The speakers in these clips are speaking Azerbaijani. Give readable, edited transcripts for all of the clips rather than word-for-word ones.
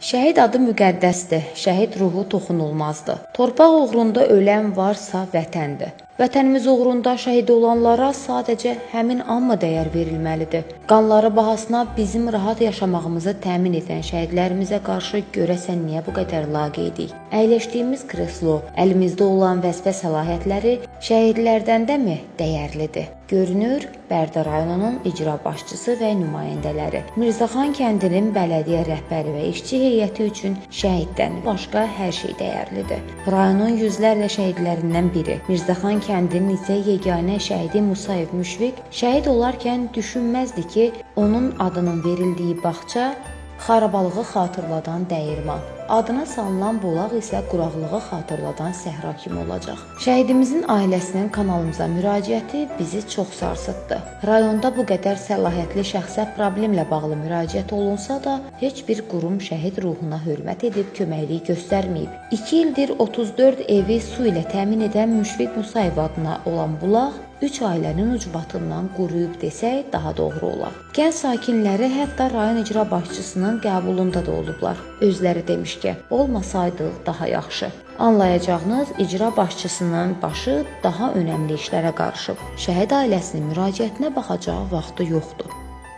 Şəhid adı müqəddəsdir, şəhid ruhu toxunulmazdır. Torpaq uğrunda ölən varsa vətəndir. Vətənimiz uğrunda şəhid olanlara sadəcə həmin anma dəyər verilməlidir. Qanları bahasına bizim rahat yaşamağımızı təmin edən şəhidlərimizə qarşı görəsən niyə bu qədər laqeydik? Əyləşdiyimiz kreslo, əlimizdə olan vəzifə səlahiyyətləri şəhidlərdən də mi dəyərlidir? Görünür, Bərdə rayonunun icra başçısı və nümayəndələri Mirzəxan kəndinin bələdiyyə rəhbəri və işçi heyəti üçün şəhiddən başqa hər şey dəyərlidir. Rayonun yüzlərlə şəhidlərindən biri Mirzəxan kəndinin isə yeganə şəhidi Musayev Müşfiq şəhid olarkən düşünməzdi ki, onun adının verildiyi bağça xarabalığı xatırladan dəyirman, adına salınan bulaq isə quraqlığı xatırladan səhra kimi olacaq. Şəhidimizin ailəsinin kanalımıza müraciəti bizi çox sarsıtdı. Rayonda bu qədər səlahiyyətli şəxsə problemlə bağlı müraciət olunsa da, heç bir qurum şəhid ruhuna hörmət edib köməklik göstərməyib. 2 ildir 34 evi su ilə təmin edən Müşfiq Musayev adına olan bulaq 3 ailənin ucbatından quruyub desək daha doğru olar. Kənd sakinləri hətta rayon icra başçısının qəbulunda da olublar. Özləri demiş ki, olmasaydı daha yaxşı. Anlayacağınız icra başçısının başı daha önəmli işlərə qarışıb. Şəhid ailəsinin müraciətinə baxacağı vaxtı yoxdur.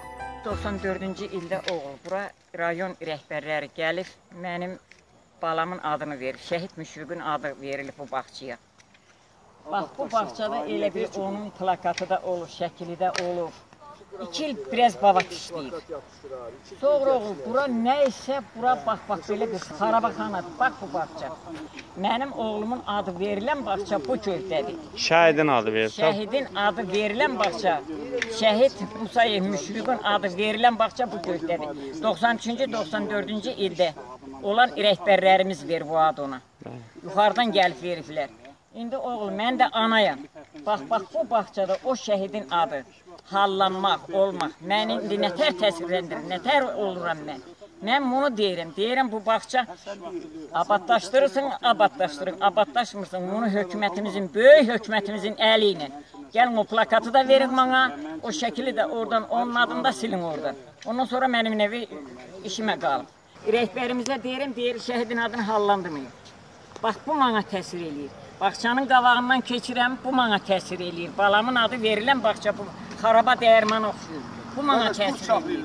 94-cü ildə oğul, bura rayon rəhbərləri gəlib, mənim balamın adını verir. Şəhid Müşfiqin adı verilib bu bağçaya. Bax, bu bağçada elə bir onun plakatı da olur, şəkili də olur. 2 il biraz babat işləyib. Sonra oğul, bura nə isə, bura bax, belə bir xarabaxanadır. Bax bu bağça. Mənim oğlumun adı verilən bağça bu göydədir. Şəhidin adı verilən. Şəhidin adı verilən bağça, şəhid Musayev Müşfiqin adı verilən bağça bu göydədir. 93-cü, 94-cü ildə olan rəhbərlərimiz verir bu adı ona. Yuxarıdan gəlib veriblər. İndi oğul, mən də anayam. Bax, bu bağçada o şəhidin adı hallanmaq, olmaq. Mən indi nətər təsirləndirir, nətər oluram mən. Mən bunu deyirəm, bu bağça abadlaşdırırsın, abadlaşdırın, abadlaşmırsın. Bunu hökumətimizin, böyük hökumətimizin əli ilə. Gəlin o plakatı da verin bana, o şəkili də oradan, onun adını da silin oradan. Ondan sonra mənim nevi işimə qalıb. Rəhbərimizə deyir, şəhidin adını hallandırmayın. Bax, bu mənə təsir eləyir. Bağçanın qabağından keçirəm, bu mənə təsir eləyir. Balamın adı verilən bağça, bu xaraba dəyirman oxuyur. Bu mənə təsir eləyir.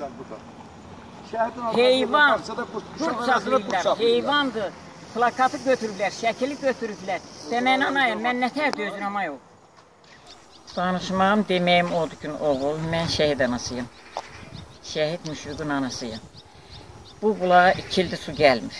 Heyvan, qurt saxlayırlar, heyvandır. Plakatı götürüblər, şəkili götürüblər. Və mən anayam, mən nətər dözürəm ay o. Danışmağım, deməyim odur ki, oğul, mən şəhid anasıyım. Şəhid Müşfiqin anasıyım. Bu bulağa 2 ildir su gəlmir.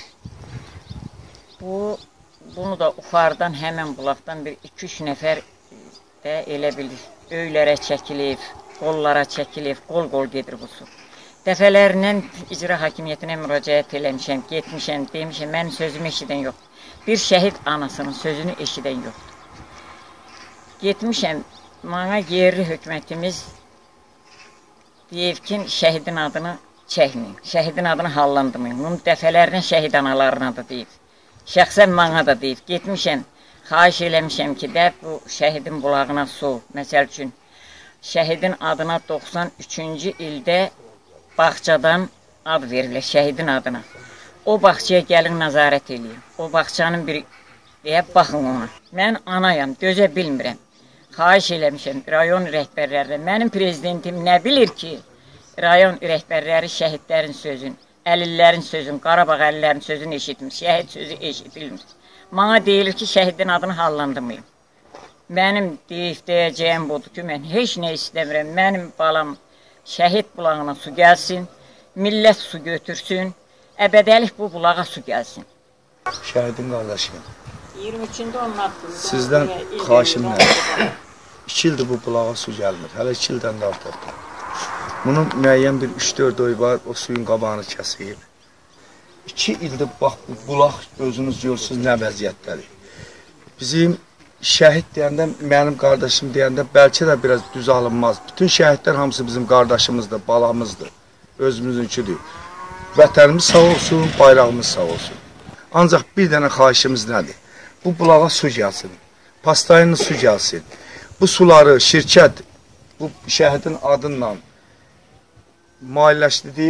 Bunu da ufardan, həmən bulaqdan bir 2-3 nəfər də elə bilir, öylərə çəkilib, qollara çəkilib, qol gedir bu su. Dəfələrlə icra hakimiyyətinə müraciət eləmişəm, getmişəm, demişəm, mənim sözümü eşidən yoxdur. Bir şəhid anasının sözünü eşidən yoxdur. Getmişəm, mənə yerli hökumətimiz deyib ki, şəhidin adını çəkməyin, şəhidin adını hallandırmayın. Bunu dəfələrlə şəhid analarına da deyib. Şəxsən mənə da deyib, getmişəm, xahiş eləmişəm ki, də bu şəhidin bulağına su, məsəl üçün, şəhidin adına 93-cü ildə bağçadan ad verilir, şəhidin adına. O bağçaya gəlin nəzarət eləyin, o bağçanın bir, deyək, baxın ona. Mən anayam, dözə bilmirəm, xahiş eləmişəm rayon rəhbərlərlə, mənim prezidentim nə bilir ki, rayon rəhbərləri şəhidlərin sözün, əlillərin sözün, Qarabağ əlillərin sözünü eşitmir, şəhid sözü eşidilmir. Mənə deyilir ki, şəhidin adını hallandırmayın. Mənim deyəcəyim budur ki, mən heç nə istəmirəm. Mənim balam şəhid bulağına su gəlsin, millət su götürsün, əbədəlik bu bulağa su gəlsin. Şəhidin qardaşıyım. 23-cündə onun haqqında. Sizdən xahişim nədir? 2 ildir bu bulağa su gəlmir, hələ 2 ildən də artıqdır. Bunun müəyyən bir 3-4 oy var, o suyun qabağını kəsir. 2 ildir, bax, bu bulaq özünüz görürsünüz nə vəziyyətdədir. Bizim şəhid deyəndə, mənim qardaşım deyəndə bəlkə də biraz düz alınmaz. Bütün şəhidlər hamısı bizim qardaşımızdır, balamızdır, özümüzünkidir. Vətənimiz sağ olsun, bayrağımız sağ olsun. Ancaq bir dənə xahişimiz nədir? Bu bulağa su gəlsin, pastayını su gəlsin. Bu suları şirkət, bu şəhidin adından maliyyələşdirdiyi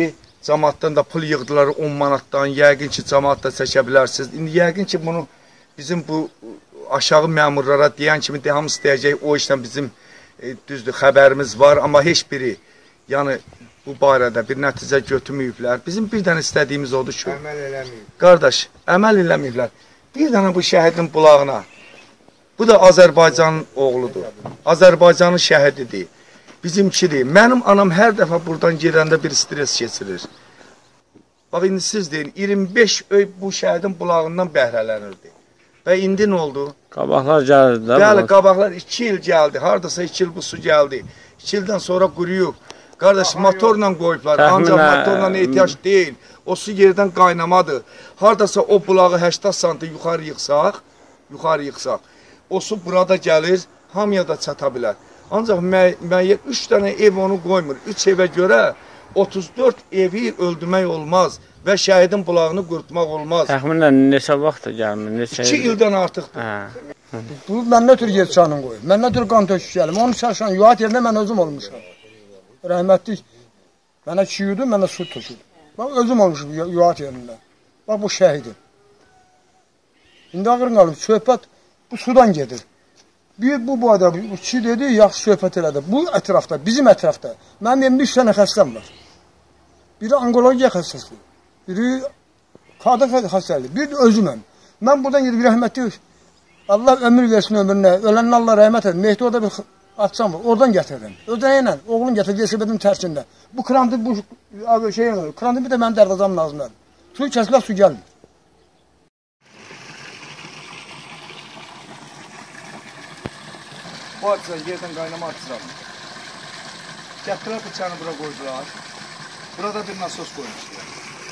Cəmaatdan da pul yığdılar 10 manatdan. Yəqin ki, cəmaat da çəkə bilərsiniz. İndi yəqin ki, bunu bizim bu aşağı məmurlara deyən kimi hamısı deyəcək, o işlə bizim düzdür, xəbərimiz var, amma heç biri yəni bu barədə bir nəticə götürməyiblər. Bizim bir dənə istədiyimiz odur ki, əməl eləməyib. Qardaş, əməl eləməyiblər. Bir dənə bu şəhidin bulağına, bu da Azərbaycanın oğludur, Azərbaycanın şəhididir, bizimkidir. Mənim anam hər dəfə buradan gedəndə bir stres keçirir. Bax, indi siz deyin, 25 öy bu şəhidin bulağından bəhrələnirdi. Və indi nə oldu? Qabaqlar gəldi də. Bəli, qabaqlar 2 il gəldi, haradasa 2 il bu su gəldi. 2 ildən sonra quruyub. Qardaş, motorla qoyublar, ancaq motorla ehtiyac deyil. O su yerdən qaynamadır. Haradasa o bulağı 80 santı yuxarı yıxsaq, o su burada gəlir, hamıya da çata bilər. Ancaq müəyyən 3 dənə ev onu qoymur. 3 evə görə 34 evi öldürmək olmaz və şəhidin bulağını qurutmaq olmaz. Təxminən neçə vaxt gəlmir? 2 ildən artıqdır. Bu, mən nə tür yer çanın qoyur, mən nə tür qan tökük gəlim, onu çarşan yuhat yerində mən özüm olmuşam. Rəhmətlik, mənə çiyudu, mənə su töküdü. Bax, özüm olmuşum yuhat yerində. Bax, bu şəhidim. İndi ağırın qalıb, söhbət bu sudan gedir. Bu adar, bu kişi dedi, yaxşı söhbət elədi. Bu ətrafda, bizim ətrafda, mənim evimdə 3 dənə xəstəm var. Biri onkologiya xəstəsi, biri qadın xəstəli, biri də özüməm. Mən buradan gedib rəhmətli, Allah ömür versin ömrünə, ölənlə Allah rəhmət edin. Mehdi orada bir atçam var, oradan gətirdim. Ödəyinlə, oğlum gətirdi, yesibədim tərsində. Bu krandı, krandı bir də mənim dərvazamın ağzındadır. Su kəsilər, su gəlmir. Bu açıdan yerdən qaynama açıram. Gətirlər bıçağını bura qoydular. Burada bir nasos qoymuşdular.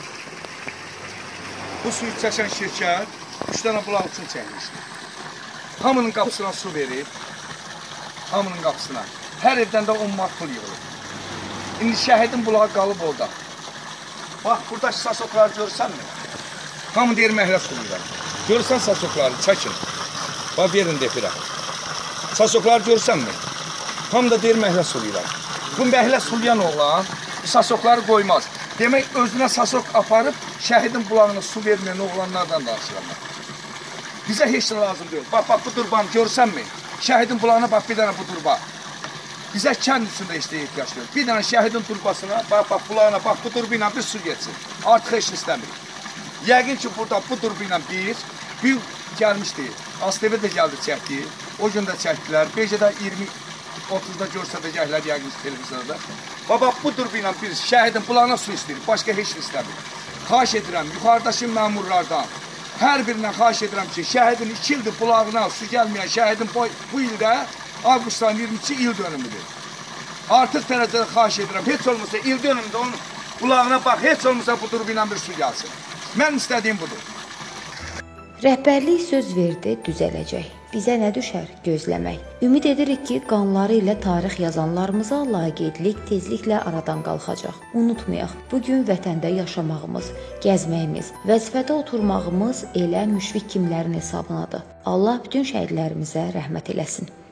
Bu suyu çəkən şirkət 3 dənə bulaq üçün çəkmişdi. Hamının qapısına su verib, hamının qapısına. Hər evdən də 10 manat pul yığılır. İndi şəhidin bulağı qalıb orada. Bax, burada sasokları görsənmi? Hamı deyir məhlə suluylar. Görsən sasokları, çəkin. Bax, verin defirə. Sasokları görsənmi? Hamı da deyir məhlə suluylar. Bu məhlə sulayan oğlan sasokları qoymaz. Demək, özünə sasok aparıb şəhidin bulağına su verməyən oğlanlardan danışıram. Bizə heç nə lazım deyil. Bax, bu durbanı görsənmi? Şəhidin bulağına bax, bir dənə bu durba. Bizə kənd üstündə işləyə ehtiyac deyil. Bir dənə şəhidin turbasına, bax, bulağına, bax, bu durba ilə bir su geçsin. Artıq heç istəmir. Yəqin ki, burada bu durba ilə bir gəlmişdi. ASTV də gəldi, çəkdi. O gün də çəkdilər. Gecədə 20-30-da görsədəcəklər yəqin ki, televizorda. Baba, bu durba ilə bir şəhidin bulağına su istəyir. Başqa heç nə istəmir. Xahiş edirəm, yuxarıdakı məmurlardan, hər birindən xahiş edirəm ki, şəhidin 2 ildir bulağına su gəlməyən şəhidin bu ildə avqustdan 22 il dönümüdür. Artıq dərəcədə xahiş edirəm, heç olmasa il dönümündə onun bulağına bax, heç olmasa bu durba ilə bir su gəlsin. Mən istədiyim budur. Rəhbərlik söz verdi, düzələcək. Bizə nə düşər? Gözləmək. Ümid edirik ki, qanları ilə tarix yazanlarımıza laqeydlik tezliklə aradan qalxacaq. Unutmayaq, bugün vətəndə yaşamağımız, gəzməyimiz, vəzifədə oturmağımız elə müşfiq kimlərin hesabınadır. Allah bütün şəhidlərimizə rəhmət eləsin.